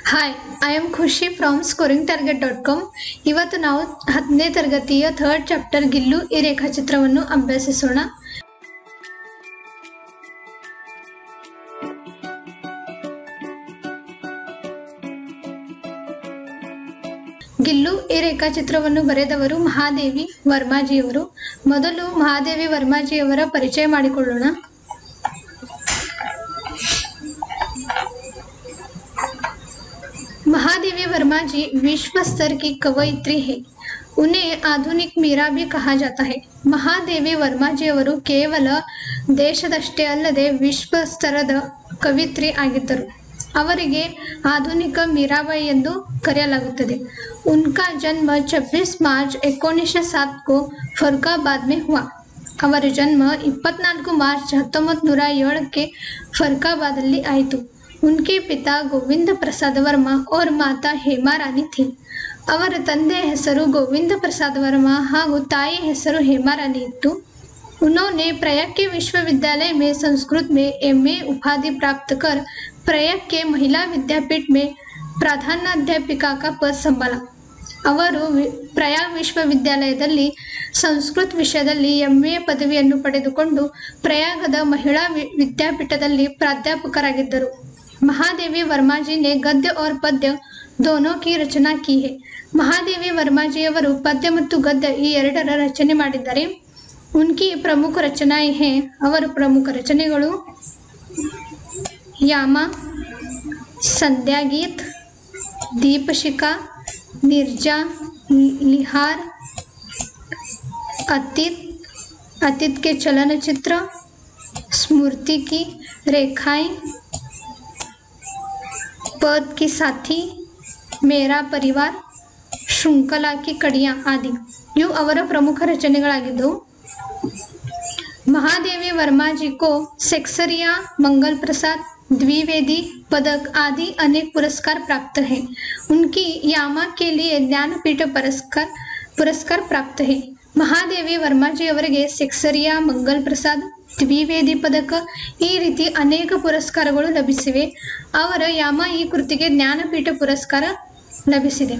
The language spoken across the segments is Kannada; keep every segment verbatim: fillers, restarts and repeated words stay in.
Hi I am Khushi from scoring target dot com. ಇವತ್ತು ನಾವು ಹತ್ತನೇ ತರಗತಿಯ ಥರ್ಡ್ ಚಾಪ್ಟರ್ ಗಿಲ್ಲು ಈ ರೇಖಾಚಿತ್ರವನ್ನು ಅಭ್ಯಸಿಸೋಣ. ಗಿಲ್ಲು ಈ ರೇಖಾಚಿತ್ರವನ್ನು ಬರೆದವರು ಮಹಾದೇವಿ ವರ್ಮಾಜಿಯವರು. ಮೊದಲು ಮಹಾದೇವಿ ವರ್ಮಾಜಿಯವರ ಪರಿಚಯ ಮಾಡಿಕೊಳ್ಳೋಣ. महादेवी वर्मा जी विश्व स्तर की कवयित्री है. उन्हें आधुनिक मीरा भी कहा जाता है. ಮಹಾದೇವಿ ವರ್ಮಾಜಿ ಅವರು ಕೇವಲ ದೇಶದಷ್ಟೇ ಅಲ್ಲದೆ ವಿಶ್ವ ಸ್ತರದ ಕವಿತ್ರಿ ಆಗಿದ್ದರು. ಅವರಿಗೆ ಆಧುನಿಕ ಮೀರಾಬಾಯಿ ಎಂದು ಕರೆಯಲಾಗುತ್ತದೆ. उनका जन्म छब्बीस मार्च उन्नीस सौ सात को फरुखाबाद में हुआ. ಅವರ ಜನ್ಮ ಇಪ್ಪತ್ನಾಲ್ಕು ಮಾರ್ಚ್ ಹತ್ತೊಂಬತ್ತು ನೂರ ಏಳಕ್ಕೆ ಫರುಖಾಬಾದಲ್ಲಿ ಆಯಿತು. उनके पिता गोविंद प्रसाद वर्मा और माता हेमा रानी थी. ಅವರ ತಂದೆ ಹೆಸರು ಗೋವಿಂದ ಪ್ರಸಾದ್ ವರ್ಮಾ ಹಾಗೂ ತಾಯಿ ಹೆಸರು ಹೇಮಾ ರಾನಿ ಇತ್ತು. उन्होंने प्रयाग के विश्वविद्यालय में संस्कृत में एमए उपाधि प्राप्त कर प्रयाग के महिला विद्यापीठ में प्रधानाध्यापिका का पद संभाला. ಅವರು ಪ್ರಯಾಗ್ ವಿಶ್ವವಿದ್ಯಾಲಯದಲ್ಲಿ ಸಂಸ್ಕೃತ ವಿಷಯದಲ್ಲಿ ಎಂಎ ಪದವಿಯನ್ನು ಪಡೆದುಕೊಂಡು ಪ್ರಯಾಗದ ಮಹಿಳಾ ವಿದ್ಯಾಪೀಠದಲ್ಲಿ ಪ್ರಾಧ್ಯಾಪಕರಾಗಿದ್ದರು. महादेवी वर्मा जी ने गद्य और पद्य दोनों की रचना की है. महादेवी वर्मा जी ಅವರು ಪದ್ಯ ಮತ್ತು ಗದ್ಯ ಈ ಎರಡರ ರಚನೆ ಮಾಡಿದ್ದಾರೆ. उनकी प्रमुख रचनाएं हैं. ಅವರ ಪ್ರಮುಖ ರಚನೆಗಳು ಯಾಮ, ಸಂಧ್ಯಾ ಗೀತ್, दीपशिखा, निर्जा, लिहार, अतीत, अतीत के चलनचित्र, स्मृति की रेखाएं, पद की साथी, मेरा परिवार, श्रृंखला की कड़ियाँ आदि ಇವು ಅವರ ಪ್ರಮುಖ ರಚನೆಗಳಾಗಿದ್ದವು. महादेवी वर्मा जी को सेक्सरिया, मंगल प्रसाद, द्विवेदी पदक आदि अनेक पुरस्कार प्राप्त हैं. उनकी यामा के लिए ज्ञानपीठ पुरस्कार पुरस्कार प्राप्त है. महादेवी वर्मा जी ಅವರಿಗೆ ಸೆಕ್ಸರಿಯಾ, ಮಂಗಲ್ ಪ್ರಸಾದ್, ದ್ವಿವೇದಿ ಪದಕ ಈ ರೀತಿ ಅನೇಕ ಪುರಸ್ಕಾರಗಳು ಲಭಿಸಿವೆ. ಅವರ ಯಾಮ ಈ ಕೃತಿಗೆ ಜ್ಞಾನಪೀಠ ಪುರಸ್ಕಾರ ಲಭಿಸಿದೆ.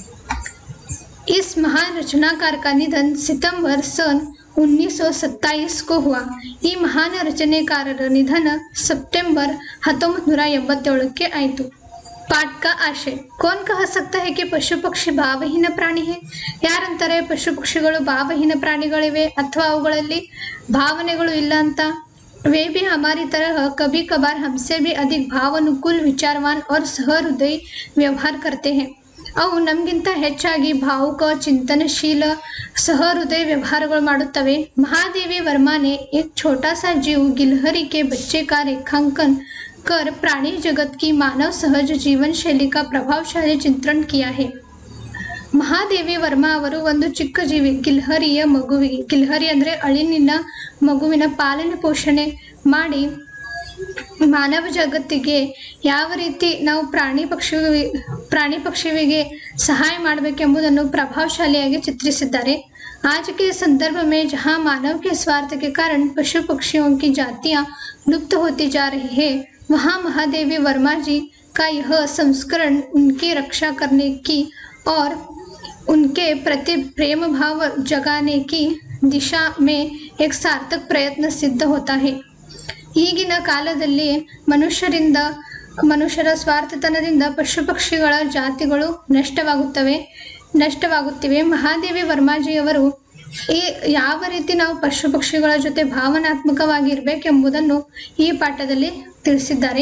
इस महान रचनाकार का निधन सितंबर सन उन्नीस सौ सत्ताईस को हुआ. ಈ ಮಹಾನ್ ರಚನೆಕಾರರ ನಿಧನ ಸೆಪ್ಟೆಂಬರ್ ಹತ್ತೊಂಬತ್ತು ನೂರ ಎಂಬತ್ತೇಳಕ್ಕೆ ಆಯಿತು. पाठ का आशय. कौन कह सकता है कि पशु पक्षी ಭಾವಹೀನ ಪ್ರಾಣಿ है? ಯಾರಂತಾರೆ ಪಶು ಪಕ್ಷಿಗಳು ಭಾವಹೀನ ಪ್ರಾಣಿಗಳಿವೆ ಅಥವಾ ಅವುಗಳಲ್ಲಿ ಭಾವನೆಗಳು ಇಲ್ಲ ಅಂತ? वे भी हमारी तरह कभी कभार हमसे भी अधिक भावानुकूल, विचारवान और सहृदय व्यवहार करते हैं. ಅವು ನಮಗಿಂತ ಹೆಚ್ಚಾಗಿ ಭಾವುಕ, ಚಿಂತನಶೀಲ, सहृदय व्यवहारಗಳು ಮಾಡುತ್ತವೆ. महादेवी वर्मा ने एक छोटा सा जीव गिलहरी के बच्चे का रेखांकन कर प्राणी जगत की मानव सहज जीवन शैली का प्रभावशाली चित्रण किया है. ಮಹಾದೇವಿ ವರ್ಮಾ ಅವರು ಒಂದು ಚಿಕ್ಕ ಜೀವಿ ಗಿಲ್ಹರಿಯ ಮಗುವಿಗೆ, ಗಿಲ್ಹರಿ ಅಂದರೆ ಅಳಿಲಿನ ಮಗುವಿನ ಪಾಲನೆ ಪೋಷಣೆ ಮಾಡಿ ಮಾನವ ಜಗತ್ತಿಗೆ ಯಾವ ರೀತಿ ನಾವು ಪ್ರಾಣಿ ಪಕ್ಷಿ ಪ್ರಾಣಿ ಪಕ್ಷಿವಿಗೆ ಸಹಾಯ ಮಾಡಬೇಕೆಂಬುದನ್ನು ಪ್ರಭಾವಶಾಲಿಯಾಗಿ ಚಿತ್ರಿಸಿದ್ದಾರೆ. आज के संदर्भ में जहां मानव के स्वार्थ के कारण पशु पक्षियों की जातियां लुप्त होती जा रही है, वहां महादेवी वर्मा जी का यह संस्करण उनकी रक्षा करने की और उनके प्रति प्रेम भाव जगाने की दिशा में एक सार्थक प्रयत्न सिद्ध होता है. ಈಗಿನ ಕಾಲದಲ್ಲಿ ಮನುಷ್ಯರಿಂದ ಮನುಷ್ಯರ ಸ್ವಾರ್ಥತನದಿಂದ ಪಶು ಪಕ್ಷಿಗಳ ಜಾತಿಗಳು ನಷ್ಟವಾಗುತ್ತವೆ ನಷ್ಟವಾಗುತ್ತಿವೆ ಮಹಾದೇವಿ ವರ್ಮಾಜಿಯವರು ಈ ಯಾವ ರೀತಿ ನಾವು ಪಶು ಪಕ್ಷಿಗಳ ಜೊತೆ ಭಾವನಾತ್ಮಕವಾಗಿ ಇರಬೇಕೆಂಬುದನ್ನು ಈ ಪಾಠದಲ್ಲಿ ತಿಳಿಸಿದ್ದಾರೆ.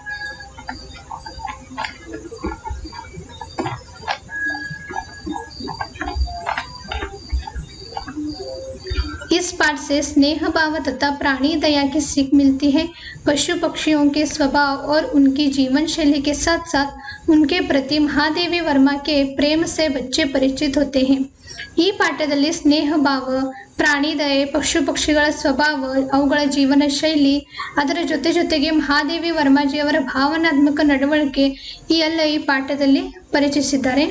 इस पाठ से स्नेह भाव तथा प्राणी दया की सीख मिलती है. पशु पक्षियों के स्वभाव और उनकी जीवन शैली के साथ साथ उनके प्रति महादेवी वर्मा के प्रेम से बच्चे परिचित होते हैं. ಈ ಪಾಠದಲ್ಲಿ ಸ್ನೇಹ ಭಾವ, ಪ್ರಾಣಿ ದಯೆ, ಪಶು ಪಕ್ಷಿಗಳ ಸ್ವಭಾವ, ಅವುಗಳ ಜೀವನ ಶೈಲಿ, ಅದರ ಜೊತೆ ಜೊತೆಗೆ ಮಹಾದೇವಿ ವರ್ಮಾಜಿಯವರ ಭಾವನಾತ್ಮಕ ನಡವಳಿಕೆ ಈ ಎಲ್ಲ ಈ ಪಾಠದಲ್ಲಿ ಪರಿಚಯಿಸಿದ್ದಾರೆ.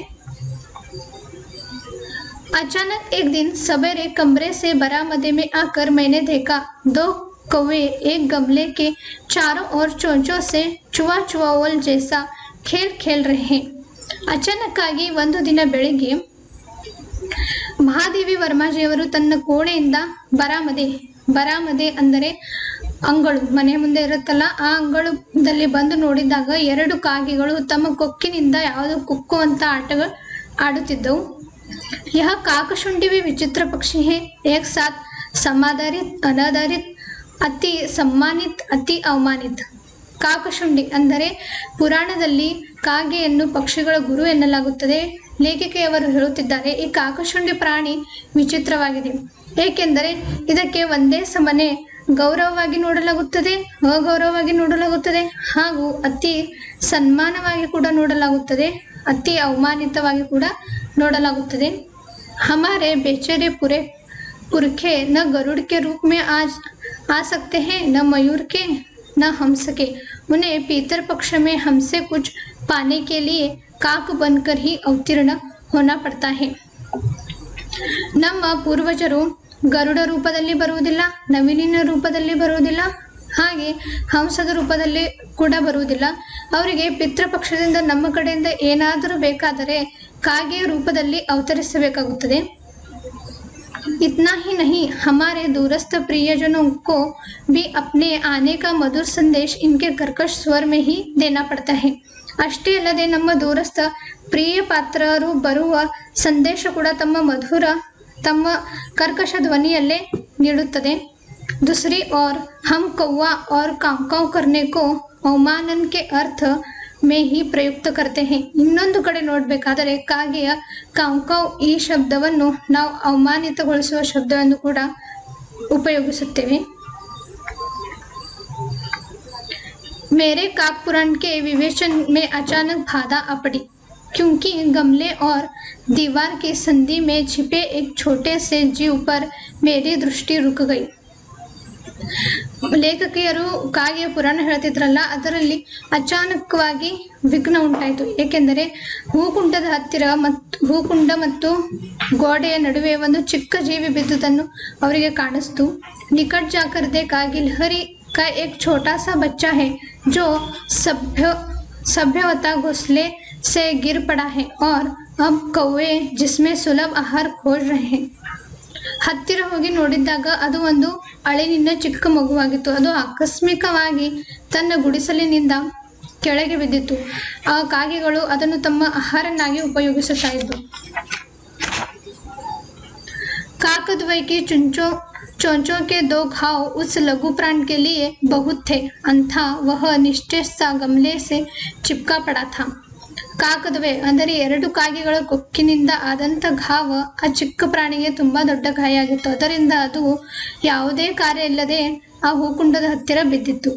अचानक एक दिन सवेरे कमरे से बरामदे में आकर मैंने देखा दो कौवे एक गमले के चारों ओर चोंचों से चुआ चुआवल जैसा खेल खेल रहे हैं। ಅಚಾನಕ್ಕಾಗಿ ಒಂದು ದಿನ ಬೆಳಿಗ್ಗೆ ಮಹಾದೇವಿ ವರ್ಮಾಜಿಯವರು ತನ್ನ ಕೋಣೆಯಿಂದ ಬರಾಮದೆ ಬರಾಮದೆ ಅಂದರೆ ಅಂಗಳು, ಮನೆ ಮುಂದೆ ಇರುತ್ತಲ್ಲ ಆ ಅಂಗಳದಲ್ಲಿ ಬಂದು ನೋಡಿದಾಗ ಎರಡು ಕಾಗೆಗಳು ತಮ್ಮ ಕೊಕ್ಕಿನಿಂದ ಯಾವುದೋ ಕುಕ್ಕುವಂತ ಆಟಗಳು ಆಡುತ್ತಿದ್ದವು। यह काकशुंडी भी विचित्र पक्षी है, एक साथ समाधारित अनाधारित अति सम्मानित अति ಅವಮಾನಿತ। ಕಾಕಶುಂಡಿ ಅಂದರೆ ಪುರಾಣದಲ್ಲಿ ಕಾಗೆಯನ್ನು ಪಕ್ಷಿಗಳ ಗುರು ಎನ್ನಲಾಗುತ್ತದೆ। ಲೇಖಕಿಯವರು ಹೇಳುತ್ತಿದ್ದಾರೆ, ಈ ಕಾಕಶುಂಡಿ ಪ್ರಾಣಿ ವಿಚಿತ್ರವಾಗಿದೆ, ಏಕೆಂದರೆ ಇದಕ್ಕೆ ಒಂದೇ ಸಮನೆ ಗೌರವವಾಗಿ ನೋಡಲಾಗುತ್ತದೆ, ಅಗೌರವವಾಗಿ ನೋಡಲಾಗುತ್ತದೆ ಹಾಗೂ ಅತಿ ಸನ್ಮಾನವಾಗಿ ಕೂಡ ನೋಡಲಾಗುತ್ತದೆ, ಅತಿ ಅವಮಾನಿತವಾಗಿ ಕೂಡ ನೋಡಲಾಗುತ್ತದೆ। हमारे बेचारे पूरे पुरखे न गरुड़ के रूप में आज आ सकते हैं, न मयूर के न हंस के, उन्हें पीतर पक्ष में हमसे कुछ पाने के लिए काक बनकर ही अवतीर्ण होना पड़ता है। ನಮ್ಮ ಪೂರ್ವಜರು ಗರುಡ ರೂಪದಲ್ಲಿ ಬರುವುದಿಲ್ಲ, ನವಿಲಿನ ರೂಪದಲ್ಲಿ ಬರುವುದಿಲ್ಲ, ಹಾಗೆ ಹಂಸದ ರೂಪದಲ್ಲಿ ಕೂಡ ಬರುವುದಿಲ್ಲ। ಅವರಿಗೆ ಪಿತೃಪಕ್ಷದಿಂದ ನಮ್ಮ ಕಡೆಯಿಂದ ಏನಾದರೂ ಬೇಕಾದರೆ ಕಾಗೆಯ ರೂಪದಲ್ಲಿ ಅವತರಿಸಬೇಕಾಗುತ್ತದೆ। इतना ही नहीं, हमारे दूरस्थ प्रियजनों को भी अपने आने का मधुर संदेश इनके कर्कश स्वर में ही देना पड़ता है। ಅಷ್ಟೇ ಅಲ್ಲದೆ ನಮ್ಮ ದೂರಸ್ಥ ಪ್ರಿಯ ಪಾತ್ರರು ಬರುವ ಸಂದೇಶ ಕೂಡ ತಮ್ಮ ಮಧುರ ತಮ್ಮ ಕರ್ಕಶ ಧ್ವನಿಯಲ್ಲೇ ನೀಡುತ್ತದೆ। दूसरी ओर हम कौवा और काव काव करने को अवमानन के अर्थ में ही प्रयुक्त करते हैं। ಇನ್ನೊಂದು ಕಡೆ ನೋಡಬೇಕಾದರೆ ಕಾಗೆಯ ಕಾವ್ ಕಾವ್ ಈ ಶಬ್ದವನ್ನು ನಾವು ಅವಮಾನಿತಗೊಳಿಸುವ ಶಬ್ದವನ್ನು ಕೂಡ ಉಪಯೋಗಿಸುತ್ತೇವೆ। मेरे काक पुराण के विवेचन में अचानक बाधा आ पड़ी, क्योंकि गमले और दीवार की संधि में छिपे एक छोटे से जीव पर मेरी दृष्टि रुक गई। ಲೇಖಕಿಯರು ಕಾಗೆಯ ಪುರಾಣ ಹೇಳ್ತಿದ್ರಲ್ಲ, ಅದರಲ್ಲಿ ಅಚಾನಕವಾಗಿ ವಿಘ್ನ ಉಂಟಾಯಿತು, ಏಕೆಂದರೆ ಹೂಕುಂಡದ ಹತ್ತಿರ ಮತ್ತು ಹೂಕುಂಡ ಮತ್ತು ಗೋಡೆಯ ನಡುವೆ ಒಂದು ಚಿಕ್ಕ ಜೀವಿ ಬಿದ್ದುದನ್ನು ಅವರಿಗೆ ಕಾಣಿಸ್ತು। निकट जाकर देखा गिलहरी का एक छोटा सा बच्चा है जो सभ्य सभ्यवता घोंसले से गिर पड़ा है और अब कौवे जिसमें सुलभ आहार खोज रहे हैं। ಹತ್ತಿರ ಹೋಗಿ ನೋಡಿದಾಗ ಅದು ಒಂದು ಅಳಿಲಿನ ಚಿಕ್ಕ ಮಗುವಾಗಿತ್ತು। ಅದು ಆಕಸ್ಮಿಕವಾಗಿ ತನ್ನ ಗುಡಿಸಲಿನಿಂದ ಕೆಳಗೆ ಬಿದ್ದಿತ್ತು। ಆ ಕಾಗೆಗಳು ಅದನ್ನು ತಮ್ಮ ಆಹಾರನಾಗಿ ಉಪಯೋಗಿಸುತ್ತಾ ಇದ್ದವು। काकद्वय की चुंचों चोंचों के दो घाव उस लघु प्राण के लिए बहुत थे, अन्था वह निश्चय सा गमले से चिपका पड़ा था। ಕಾಕದ್ವೆ ಅಂದರೆ ಎರಡು ಕಾಗೆಗಳ ಕೊಕ್ಕಿನಿಂದ ಆದಂಥ ಘಾವ ಆ ಚಿಕ್ಕ ಪ್ರಾಣಿಗೆ ತುಂಬಾ ದೊಡ್ಡ ಗಾಯ ಆಗಿತ್ತು, ಅದರಿಂದ ಅದು ಯಾವುದೇ ಕಾರ್ಯ ಇಲ್ಲದೆ ಆ ಹೂಕುಂಡದ ಹತ್ತಿರ ಬಿದ್ದಿತ್ತು।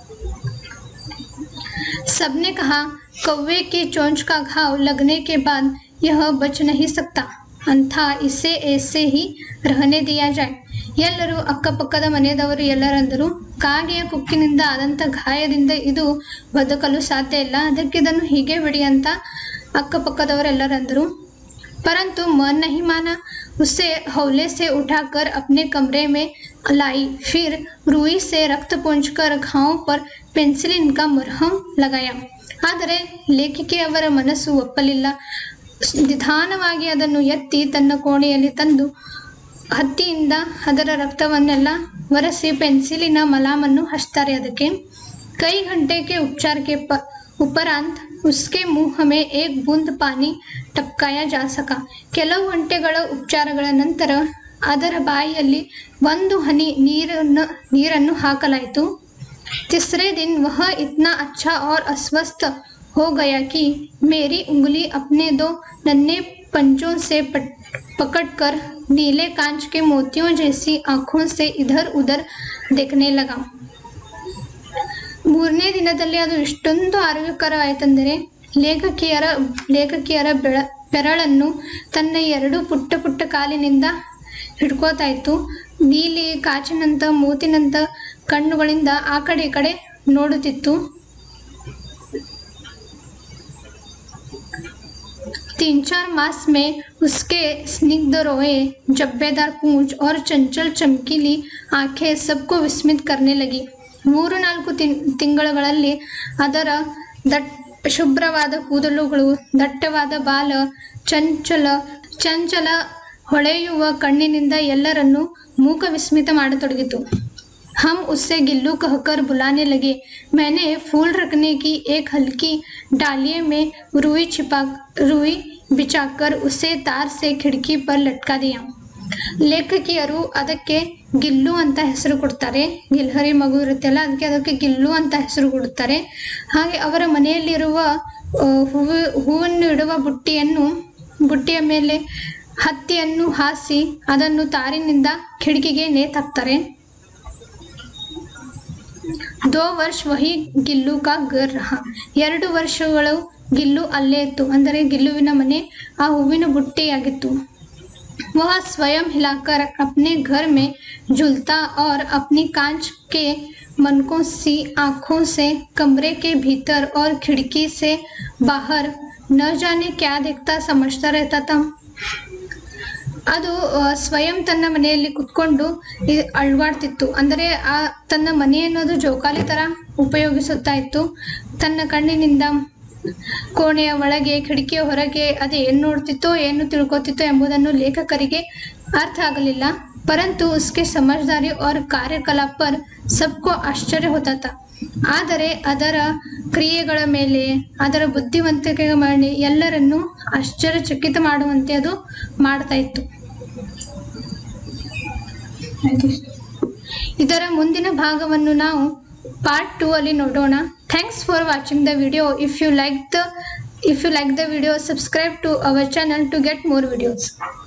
सबने कहा, कौवे की चोंच का घाव लगने के बाद यह बच नहीं सकता, अन्था इसे ऐसे ही रहने दिया जाए। ಎಲ್ಲರೂ ಅಕ್ಕಪಕ್ಕದ ಮನೆಯದವರು ಎಲ್ಲರಂದರು, ಕಾಗೆಯ ಕೊಕ್ಕಿನಿಂದ ಆದಂಥ ಗಾಯದಿಂದ ಇದು ಬದುಕಲು ಸಾಧ್ಯ ಇಲ್ಲ, ಅದಕ್ಕೆ ಇದನ್ನು ಹೀಗೆ ಬಿಡಿ ಅಂತ ಅಕ್ಕಪಕ್ಕದವರೆಲ್ಲರಂದರು। परंतु मन नहीं माना, उसे हौले से उठाकर अपने कमरे में लाई, फिर रुई से रक्त पोंछकर घावों पर पेंसिलिन का मरहम लगाया। ಆದರೆ ಲೇಖಕಿಯವರ ಮನಸ್ಸು ಒಪ್ಪಲಿಲ್ಲ। ನಿಧಾನವಾಗಿ ಅದನ್ನು ಎತ್ತಿ ತನ್ನ ಕೋಣೆಯಲ್ಲಿ ತಂದು ಹತ್ತಿಯಿಂದ ಅದರ ರಕ್ತವನ್ನೆಲ್ಲ ಒರೆಸಿ ಪೆನ್ಸಿಲಿನ ಮಲಾಮನ್ನು ಹಚ್ತಾರೆ ಅದಕ್ಕೆ। कई घंटे के उपचार के उपरांत उसके मुंह में एक बूंद पानी टपकाया जा सका। ಕೆಲವು ಗಂಟೆಗಳ ಉಪಚಾರಗಳ ನಂತರ ಅದರ ಬಾಯಿಯಲ್ಲಿ ಒಂದು ಹನಿ ನೀರನ್ನು ನೀರನ್ನು ಹಾಕಲಾಯಿತು। तीसरे दिन वह इतना अच्छा और अस्वस्थ हो गया कि मेरी उंगली अपने दो नन्हे पंजों से पकड़कर नीले कांच के मोतियों जैसी आंखों से इधर उधर देखने लगा। ಮೂರನೇ ದಿನದಲ್ಲಿ ಅದು ಇಷ್ಟೊಂದು ಆರೋಗ್ಯಕರವಾಯಿತೆಂದರೆ ಲೇಖಕಿಯರ ಲೇಖಕಿಯರ ಬೆಳ ಬೆರಳನ್ನು ತನ್ನ ಎರಡು ಪುಟ್ಟ ಪುಟ್ಟ ಕಾಲಿನಿಂದ ಹಿಡ್ಕೋತಾ ಇತ್ತು। ನೀಲಿ ಕಾಚಿನಂತ ಮೂತಿನಂತ ಕಣ್ಣುಗಳಿಂದ ಆ ಕಡೆ ಈ ಕಡೆ ನೋಡುತ್ತಿತ್ತು। तीन चार मास में उसके स्निग्ध रोए, जब्बेदार पूंछ और चंचल चमकीली आंखें सबको विस्मित करने लगी। ಮೂರು ನಾಲ್ಕು ತಿಂಗಳುಗಳಲ್ಲಿ ಅದರ ದಟ್ ಶುಭ್ರವಾದ ಕೂದಲುಗಳು, ದಟ್ಟವಾದ ಬಾಲ, ಚಂಚಲ ಚಂಚಲ ಹೊಳೆಯುವ ಕಣ್ಣಿನಿಂದ ಎಲ್ಲರನ್ನೂ ಮೂಕ ವಿಸ್ಮಿತ ಮಾಡತೊಡಗಿತು. हम उससे गिल्लू कहकर बुलाने लगे. मैंने फूल रखने की एक हल्की डालिये में रुई छिपा रुई बिछाकर उसे तार से खिड़की पर लटका दिया. ಲೇಖಕಿಯರು ಅದಕ್ಕೆ ಗಿಲ್ಲು ಅಂತ ಹೆಸರು ಕೊಡ್ತಾರೆ. ಗಿಲ್ಹರಿ ಮಗು ಇರುತ್ತಲ್ಲ, ಅದಕ್ಕೆ ಅದಕ್ಕೆ ಗಿಲ್ಲು ಅಂತ ಹೆಸರು ಕೊಡುತ್ತಾರೆ. ಹಾಗೆ ಅವರ ಮನೆಯಲ್ಲಿರುವ ಹೂವು ಹೂವನ್ನು ಇಡುವ ಬುಟ್ಟಿಯನ್ನು ಬುಟ್ಟಿಯ ಮೇಲೆ ಹತ್ತಿಯನ್ನು ಹಾಸಿ ಅದನ್ನು ತಾರಿನಿಂದ ಕಿಟಕಿಗೆ ನೇತಾಕ್ತಾರೆ. दो वर्ष वही गिल्लू का घर रहा. ಎರಡು ವರ್ಷಗಳು ಗಿಲ್ಲು ಅಲ್ಲೇ ಇತ್ತು. ಅಂದರೆ ಗಿಲ್ಲುವಿನ ಮನೆ ಆ ಹೂವಿನ ಬುಟ್ಟಿಯಾಗಿತ್ತು. वह स्वयं हिलाकर अपने घर में झूलता और अपनी कांच के मनकों सी आंखों से कमरे के भीतर और खिड़की से बाहर न जाने क्या देखता समझता रहता था. ಅದು ಸ್ವಯಂ ತನ್ನ ಮನೆಯಲ್ಲಿ ಕುತ್ಕೊಂಡು ಅಳ್ವಾಡ್ತಿತ್ತು. ಅಂದರೆ ಆ ತನ್ನ ಮನೆ ಅನ್ನೋದು ಜೋಕಾಲಿ ತರ ಉಪಯೋಗಿಸುತ್ತಾ ಇತ್ತು. ತನ್ನ ಕಣ್ಣಿನಿಂದ ಕೋಣೆಯ ಒಳಗೆ, ಕಿಟಕಿಯ ಹೊರಗೆ ಅದು ಏನು ನೋಡ್ತಿತ್ತೋ, ಏನು ತಿಳ್ಕೊತಿತ್ತೋ ಎಂಬುದನ್ನು ಲೇಖಕರಿಗೆ ಅರ್ಥ ಆಗಲಿಲ್ಲ. ಪರಂತು ಉಸ್ಕೆ ಸಮझदारी और ಕಾರ್ಯಕಲಾಪ पर सबको ಆಶ್ಚರ್ಯ होता था. ಆದರೆ ಅದರ ಕ್ರಿಯೆಗಳ ಮೇಲೆ, ಅದರ ಬುದ್ಧಿವಂತಿಕೆಗಳ ಮೇಲೆ ಎಲ್ಲರನ್ನೂ ಆಶ್ಚರ್ಯಚಕಿತ ಮಾಡುವಂತೆ ಅದು ಮಾಡ್ತಾ ಇತ್ತು. ಇದರ ಮುಂದಿನ ಭಾಗವನ್ನು ನಾವು ಪಾರ್ಟ್ ಟೂ ಅಲ್ಲಿ ನೋಡೋಣ. Thanks for watching the video. If you like the if you like the video, subscribe to our channel to get more videos.